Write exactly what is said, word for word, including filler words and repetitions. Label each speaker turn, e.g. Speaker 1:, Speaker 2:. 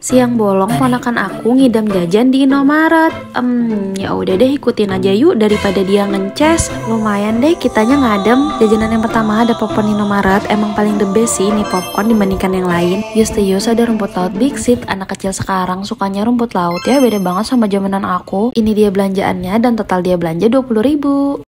Speaker 1: Siang bolong ponakan aku ngidam jajan di Indomaret. Em, ya udah deh ikutin aja yuk daripada dia ngeces. Lumayan deh kitanya ngadem. Jajanan yang pertama ada popcorn Indomaret. Emang paling the best sih ini popcorn dibandingkan yang lain. Used to use ada rumput laut Big Seed. Anak kecil sekarang sukanya rumput laut ya, beda banget sama zamanan aku. Ini dia belanjaannya dan total dia belanja dua puluh ribu.